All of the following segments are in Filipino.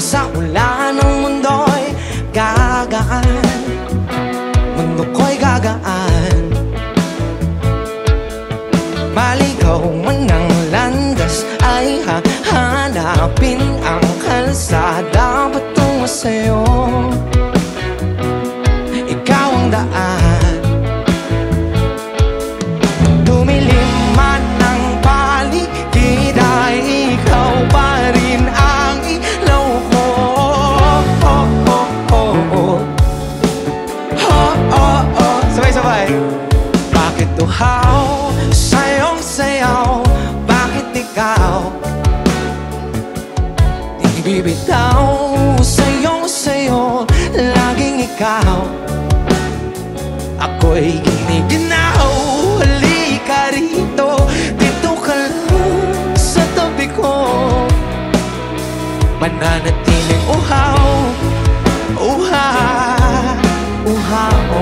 sa ulan ng mundo'y gagaan. Mundo ko'y gagaan. Maligaw man ang landas ay hahanapin ang kalsada patungo sa'yo. Ikaw ang daan. Dumilim man ang paligid ay ikaw pa rin ang ilaw ko. Sabay-sabay. Bakit uhaw sa'yong sayaw? Bakit ikaw di bibitaw? Sa'yong sayo, laging ikaw. Ako'y giniginaw. Halika rito, dito ka lang sa tabi ko. Mananatiling uhaw, uhaw.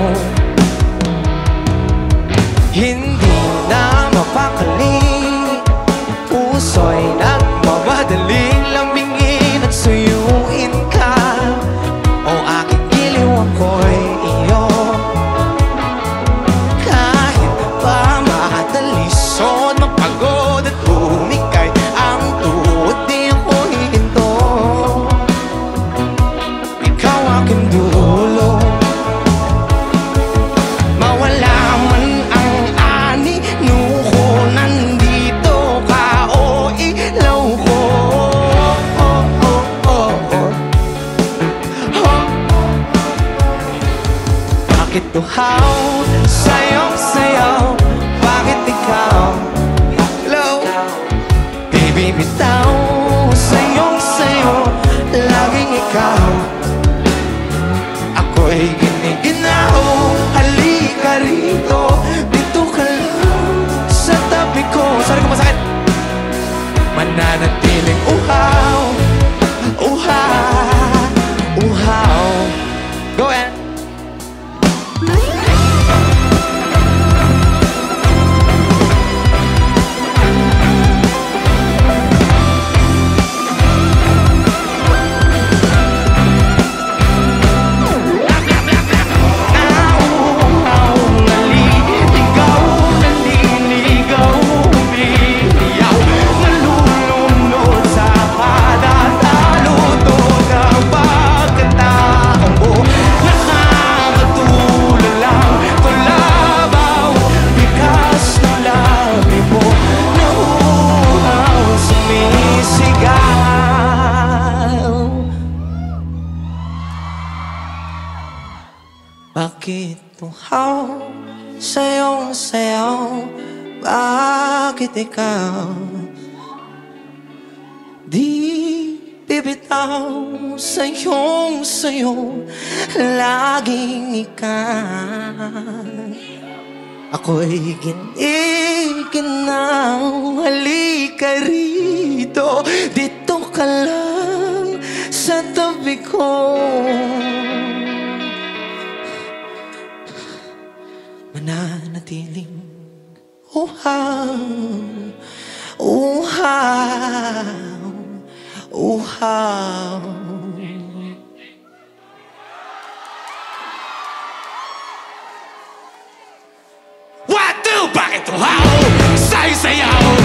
Hindi na mapakali, puso'y nagmamadaling lambingin at suyuin ka. O aking giliw, ako'y iyo. Kahit pa matalisod, mapagod at bumikay ang tuhod, di ako hihinto. Ikaw aking dulo. Mawala man ang ani, nuko, nandito ka, o ilaw ko. Bakit uhaw sa'yong sayaw? Bakit ikaw, hello, di bibitaw? Sa'yong sayo, laging ikaw. Ako'y giniginaw. Halika rito, dito ka lang sa tabi ko. Sorry kung masakit. Mananatiling uhaw. Go ahead. Bakit uhaw sa'yong sayaw? Bakit ikaw di bibitaw? Sa'yong sayo, laging ikaw. Ako'y giniginaw. Halika rito, dito ka lang sa tabi ko. Mananatiling uhaw. What do? Bakit uhaw sa'yo sayaw?